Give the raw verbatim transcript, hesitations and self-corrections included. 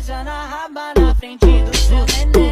beijando a raba na frente do seu neném.